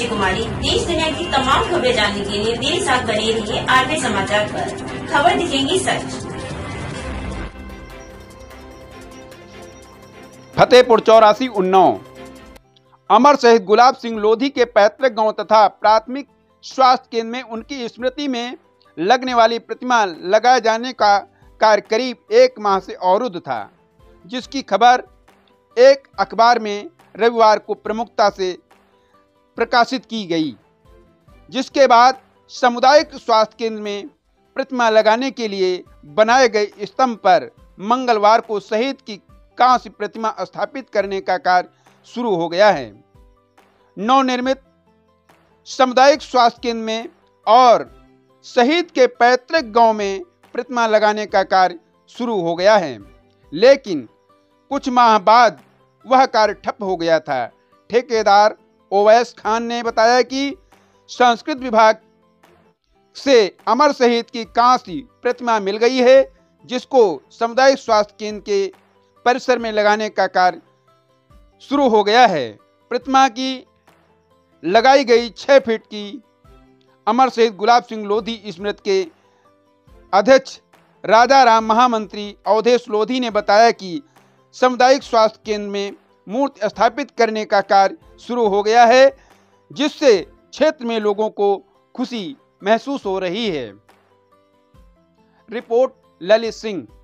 रुचि कुमारी। देश दुनिया की तमाम खबरें जानने के लिए मेरे साथ बने रहिए आरबी समाचार पर। खबर दिखेंगी सच। फतेहपुर 84 उन्नाव। अमर शहीद गुलाब सिंह लोधी के पैतृक गांव तथा प्राथमिक स्वास्थ्य केंद्र में उनकी स्मृति में लगने वाली प्रतिमा लगाए जाने का कार्य करीब 1 माह से अवरुद्ध था, जिसकी खबर एक अखबार में रविवार को प्रमुखता से प्रकाशित की गई, जिसके बाद सामुदायिक स्वास्थ्य केंद्र में प्रतिमा लगाने के लिए बनाए गए स्तंभ पर मंगलवार को शहीद की कांस्य प्रतिमा स्थापित करने का कार्य शुरू हो गया है। नवनिर्मित सामुदायिक स्वास्थ्य केंद्र में और शहीद के पैतृक गांव में प्रतिमा लगाने का कार्य शुरू हो गया है, लेकिन कुछ माह बाद वह कार्य ठप हो गया था। ठेकेदार ओवैस खान ने बताया कि संस्कृत विभाग से अमर शहीद की कांस्य प्रतिमा मिल गई है, जिसको सामुदायिक स्वास्थ्य केंद्र के परिसर में लगाने का कार्य शुरू हो गया है। प्रतिमा की लगाई गई 6 फीट की अमर शहीद गुलाब सिंह लोधी स्मृति के अध्यक्ष राजा राम महामंत्री अवधेश लोधी ने बताया कि सामुदायिक स्वास्थ्य केंद्र में मूर्ति स्थापित करने का कार्य शुरू हो गया है, जिससे क्षेत्र में लोगों को खुशी महसूस हो रही है। रिपोर्ट ललित सिंह।